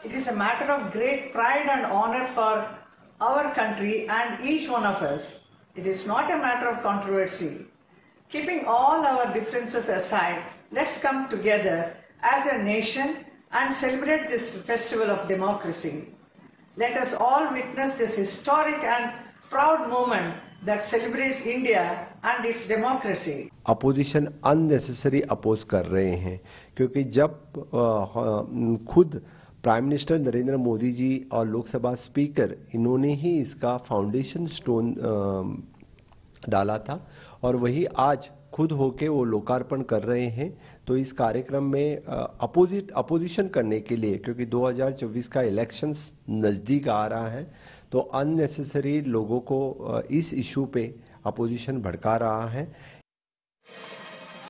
It is a matter of great pride and honor for our country and each one of us. It is not a matter of controversy. Keeping all our differences aside, let's come together as a nation and celebrate this festival of democracy. Let us all witness this historic and proud moment that celebrates India and its democracy. Opposition unnecessary oppose कर रहे हैं, क्योंकि जब खुद prime minister Narendra Modi ji और Lok Sabha speaker इन्होंने ही इसका foundation stone डाला था और वही आज खुद होके वो लोकार्पण कर रहे हैं, तो इस कार्यक्रम में अपोजिशन करने के लिए, क्योंकि 2024 का इलेक्शंस नज़दीक आ रहा है, तो अननेसेसरी लोगों को इस इशू पे अपोजिशन भड़का रहा है।